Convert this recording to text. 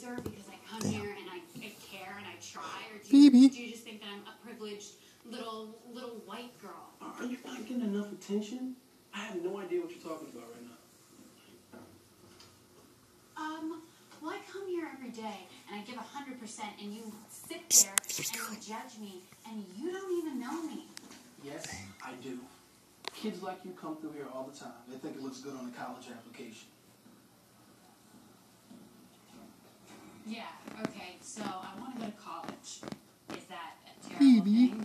loser because I come here and I care and I try, or do Phoebe. you just think that I'm a privileged little white girl? Are you not getting enough attention? I have no idea what you're talking about right now. Well, I come here every day and I give 100%, and you sit there and you judge me, and you don't even know me. Yes, I do. Kids like you come through here all the time. They think it looks good on a college application. Yeah, okay, so I want to go to college. Is that a terrible Phoebe. thing?